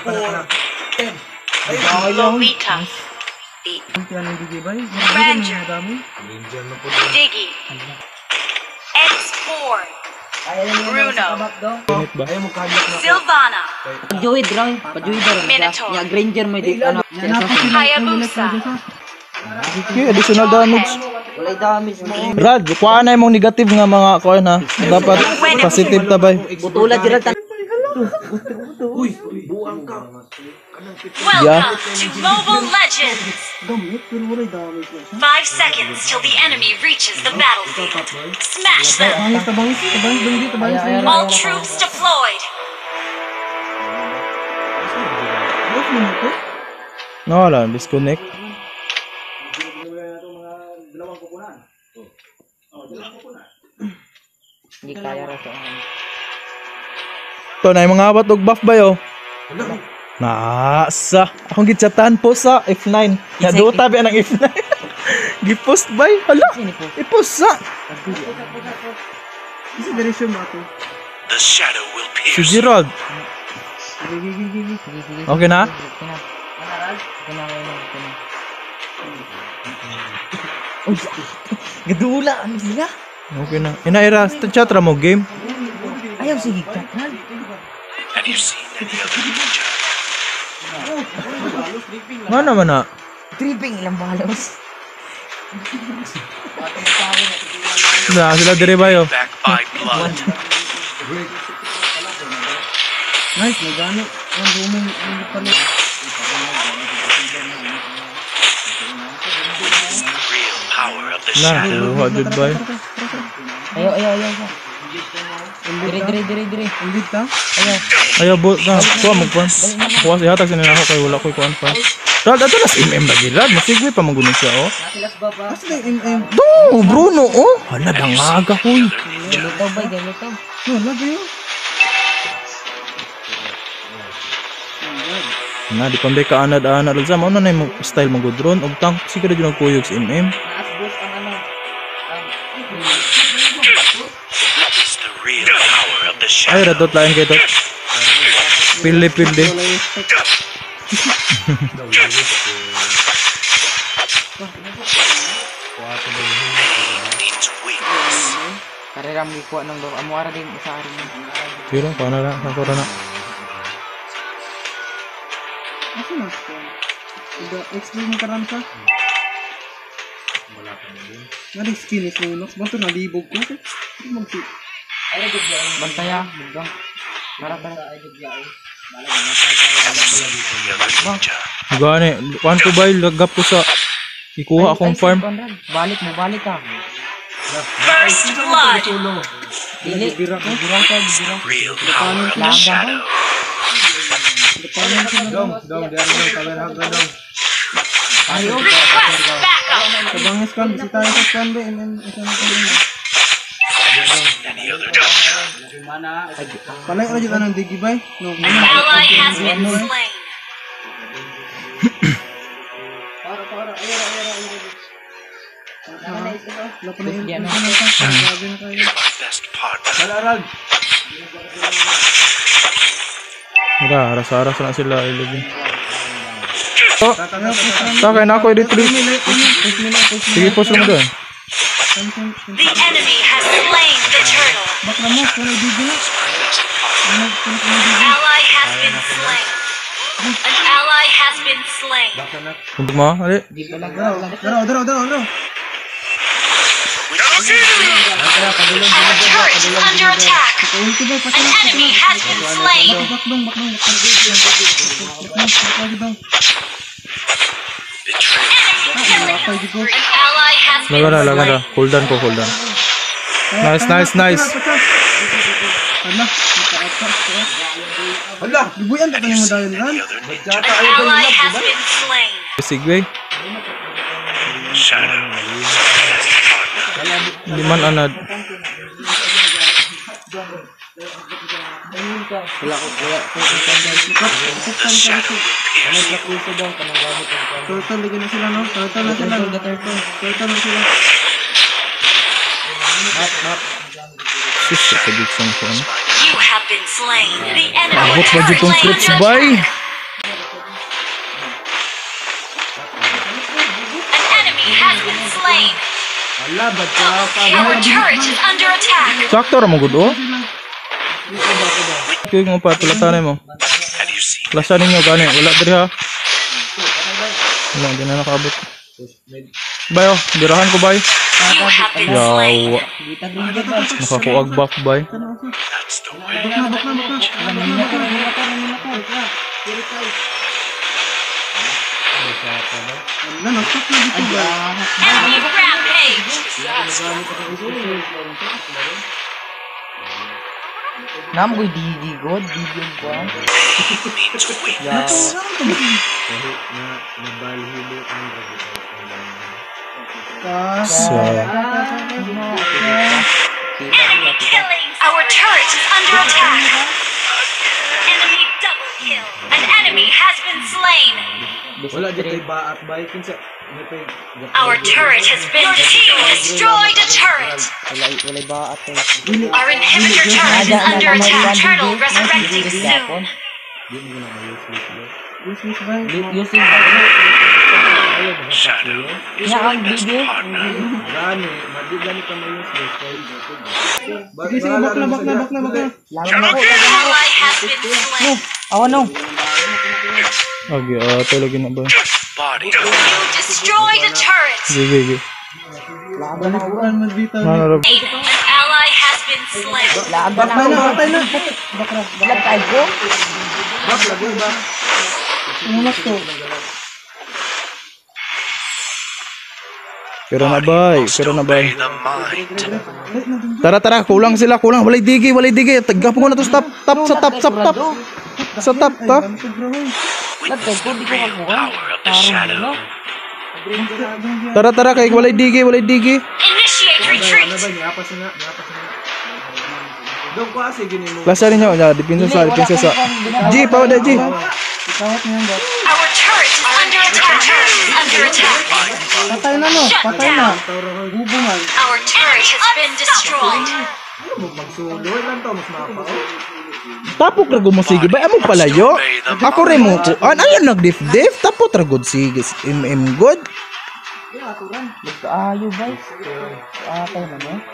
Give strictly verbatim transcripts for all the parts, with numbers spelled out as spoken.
four, ten. Lolita. Ranger. Diggy. X four. Bruno. Sylvana. Pajuid lang, pajuid lang. Minotaur. Ya Granger may di ano. Hayabusa. Okay, additional damage. Walay damage mo. Rad, kuha na yung negative nga mga kuha na. Dapat positive tabay. Butula dira tan. Uy, buang ka. Welcome to Mobile Legends. Five seconds till the enemy reaches the battlefield. Smash them. All troops deployed. Nawala, disconnect. Hindi kaya ra to. Ito na yung mga abat og buff ba yo? Nasa. Akong gitsatan po sa F nine. Naduta ba ng F nine? Gipost ba? Hala. I-post sa. The shadow will Si pierce. Gerald. Okay na? Gadula ano sila? Okay na. Inaira, chat ra mo game. Ayaw sige chat na. Have you seen any other ninja? Nga naman na. Tripping ilang balos. Sila, sila dire ba yo? Back by blood. Nice, nagano. Ang booming ang palit. The real power of the Na, shadow. luha jud ba? Ayaw ayaw ayaw. Dire dire dire dire. Ulit ka? Ayaw. Ayaw bo na. Kuha mo kuan. Kuha siya hatag sinina ako kay wala koy kuan pa. Rad, ato na si M M lagi rad. Masigwi pa magunin siya oh. Kasi na yung M M. Do, Bruno oh. Hala dangaga hoy. Galutaw ba galutaw? No, lagi yun. Na di pambay ka anad-anad lang sa mo na yung style mo gudron og tank siguro jud nagkuyog si M M. It's the real power of the Ay shadow. radot lain kay tot. Pilde pilde. Needs weakness. Karera mo ikuha ng do. Amo ara din isa ari. Pero paano na ako ra na. Ako na. Ida, explain mo karam ka. Nga rin skin is Lunox. Banto na libog ko. Hindi magsi. Bantaya, bugdong. Para para. The other ninja. Gani, kuan ko ba lagap ko sa ikuha akong farm. Balik mo, balik ka. First blood. Dili, birang ka, birang ka. Real power of the shadow. Dong, dong, diyan dong, kawin hanggang dong. Request backup. Kabangis kan, bisi tayo sa scan ba? M M, isa na ka rin. Any other ninja. Palay ka dyan ng digibay. No, An ally has been slain. wala pa na yung ano na ka. Sabi na kayo. You're my best partner. Salarag. Mira, aras-aras na sila ilagin. Oh, sa akin ako i-retreat. Sige, post mo doon. The enemy has slain the turtle. Bak na mo, kung nagdigil na. Ally has been slain. An ally has been slain. Untuk mo, ali. Daro, daro, daro, daro. Our turret is under attack. Ulti ba, pati An enemy has been slain. bakdong, bakdong. Bakdong, bakdong. Enemy killing. An ally has been Laga na, laga na. slain. Hold on ko, hold on. Nice, nice, nice. Hala, hala, libuyan ka tayo mo dahil ran. An ally has been slain. Sigway. Shadow. Hindi man anad. Wala ko, wala. The shadow will pierce. Turtle, lagyan na sila, no? Turtle na sila. Turtle na sila. Sus, sa pagigsan ko. You have been slain. The enemy Abot ba dito turret tong is clips, under bay? attack. Labad ka pa. Our turret is under attack. Sakto ra mo gud oh. Kaya mo pa tulatan mo. Have you seen Klasa ninyo gani wala diri ha. Wala di na nakaabot. Bay oh, dirahan ko bay. You have been slain. Yawa. Nakakuag buff bay. that's the way? Enemy rampage. Namoy digi god, digi ko. Means weakness. So, Enemy killing. Our turret is under attack. Enemy double kill. An enemy has been slain. Wala di kay baat bay kinsa. Our turret has been. Your team destroyed a turret. Wala wala ba ato. Our inhibitor turret is under attack. Turtle resurrecting soon. Useless bay. Using Shadow is Ya my ang best digi. partner. Gani, madi gani ka may useless bay. Sige, sige, bak na, bak na, bak na, bak na. Laban ako. Ally has been slain. Awan no. agi ah tulog na ba? Body. You destroyed a turret. Sige, sige. Laban ako. Bukan man dito. Ano ra? An ally has been slain. Laban Patay na, ako. patay na. Dalag tayo ko. Bak lagi ba? Umak to. Pero na bay, pero na bay. Obey the mind. Tara tara, kulang sila, kulang. Walay digi, walay digi. Tagapo ko na to stop, tap sa tap, sa tap. Sa tap ta. Lagay ko di ko kakuha. Power of the shadow. Tara tara kay walay digi, walay digi. Initiate retreat. Ano ba niyapas na, niyapas na. Dong ko kasi gini mo. Klasa ninyo, ya, dipinsa sa, dipinsa sa. G, pa wala G. Ikawat niya ba? Our turret is under attack. Turret is under attack. Patay na no, Shut patay na. down. Hubungan. Our turret has been destroyed. Magsulo lang to, mas mapa. Tapok ra gud mo sige, bay amo palayo. Ako rin mo kuan, ayan nagdif-dif, tapos ra gud sige, im im good. Ayo guys. Atay na no.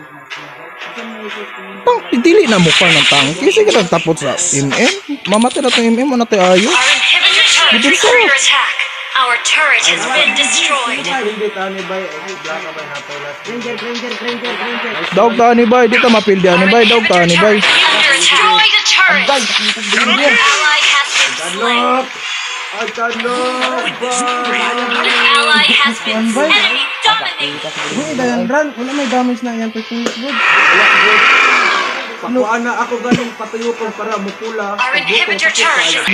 Tang dili na mo pa ng tangki, sige lang tapos sa im im. Mamatay na tong im im mo na tayo ayo. Our inhibitor turret is under attack. Our turret has been destroyed. Hindi tani bay, ay black ba hatay last. Ranger, ranger, ranger, ranger. Daog ta ni bay, dito mapildi ani bay, daog ta ni bay. Under attack. Destroyed a turret. An ally has been slain. Ay kano. An ally has been slain. Enemy dominated. Uy, dayan ran, wala may damage na yan to Twitch good. Pakuan na ako ganung patuyo ko para mupula. Our inhibitor turret is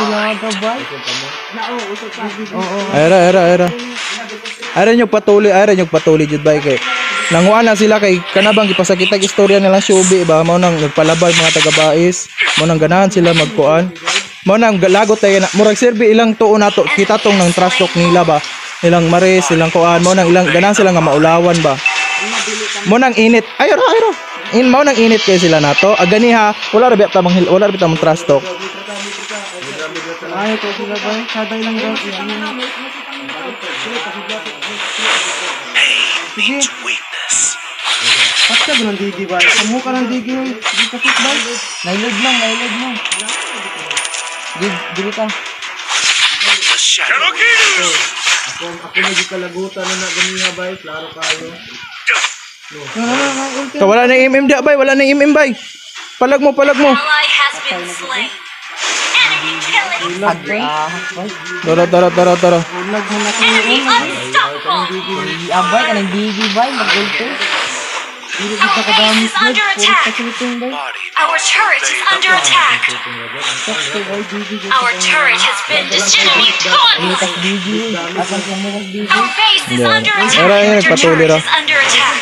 Ayra, ayra, ayra. Ayra nyo patuloy, ayra nyo patuloy jud bay kay. Nanguan na sila kay kanabang gipasakitag istorya nila Shubi ba mao nang nagpalabay mga taga-bais, mao nang ganahan sila magkuan. Mao nang lagot tayo na murag serbi ilang tuon nato kita tong nang trash talk nila ba. Ilang maris, ilang kuan, mao nang ilang ganahan sila nga maulawan ba. Mao nang init. Ayra, ayra. In mao nang init kay sila nato. Agani ha, wala ra biya tamang wala ra biya tamang trash talk. Ay, ko sila ba? Kada ilang daw. Means weakness. Patsa ba ng digi ba? Kamu ka ng digi hoy. Di ka fit ba? Nailod mo, nailod mo. Gid, dili ka. The shadow. Ako ako lagi kalagutan na na ganiya bay, klaro kayo. No, no, no, ulti. So, wala na im im dia bay, wala na im im bay. Palag mo, palag mo. ally has been slain. Enemy killing. Agay. Ah, boy. Tara, tara, tara, tara. Ulag mo na ko. Enemy unstoppable. Abay ka nang digi bay, magulto. Dili Our kita ka base dami is under attack. facility bay. Body. Our turret is under attack. Ay digi. Our turret has been destroyed. Enemy gone. Tas digi. Asan sa mo digi? Our base is Yeah. under Ara, attack. ara, Your nagpatuloy turret ra. is under attack.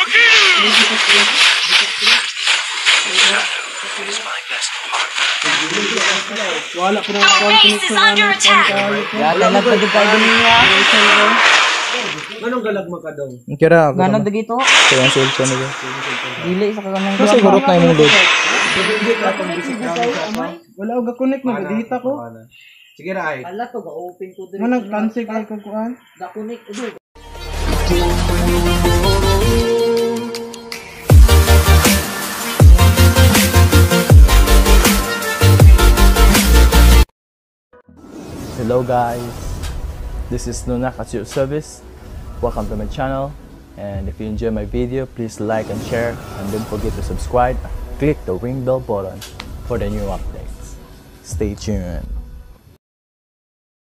Is my best partner. Wala ko na Our base is under attack. Ya talag pa dito niya. Ganong galag ka daw? Kira ako. Ganon dagi to. Kaya ang cellphone nila. Dili sa kanang. Kasi gurot na yung load. Wala og connect na data ko. Sige ra ay. Ala to ga-open ko Manang cancel kay ko kuan. Ga-connect. Hello guys, this is Nunak at your service. Welcome to my channel, and if you enjoy my video, please like and share, and don't forget to subscribe. Click the ring bell button for the new updates. Stay tuned.